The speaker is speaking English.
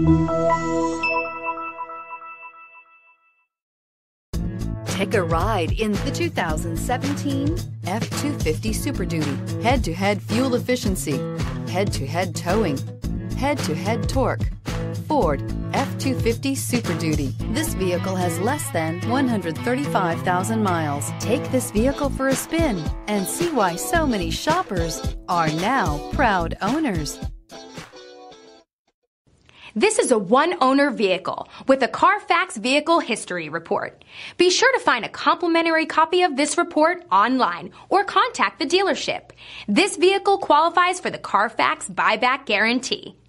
Take a ride in the 2017 F-250 Super Duty. Head-to-head fuel efficiency, head-to-head towing, head-to-head torque. Ford F-250 Super Duty. This vehicle has less than 135,000 miles. Take this vehicle for a spin and see why so many shoppers are now proud owners. This is a one-owner vehicle with a Carfax Vehicle History Report. Be sure to find a complimentary copy of this report online or contact the dealership. This vehicle qualifies for the Carfax Buyback Guarantee.